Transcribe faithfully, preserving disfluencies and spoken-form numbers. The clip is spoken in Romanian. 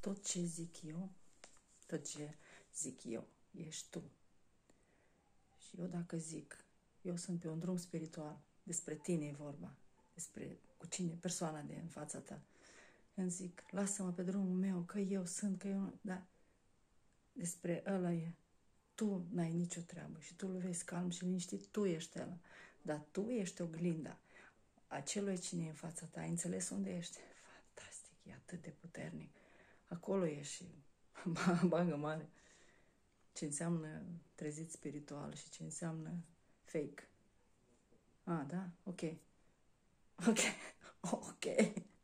tot ce zic eu, tot ce zic eu, ești tu. Și eu dacă zic, eu sunt pe un drum spiritual, despre tine e vorba, despre cu cine, persoana de în fața ta, îmi zic, lasă-mă pe drumul meu, că eu sunt, că eu, da, despre ăla e. Tu n-ai nicio treabă și tu îl vezi calm și liniștit, tu ești ăla, dar tu ești oglinda acelui cine e în fața ta. Ai înțeles unde ești? Fantastic, e atât de puternic. Acolo ești și bagă mare. Ce înseamnă trezit spiritual și ce înseamnă fake. Ah, da? Ok. Ok. Ok.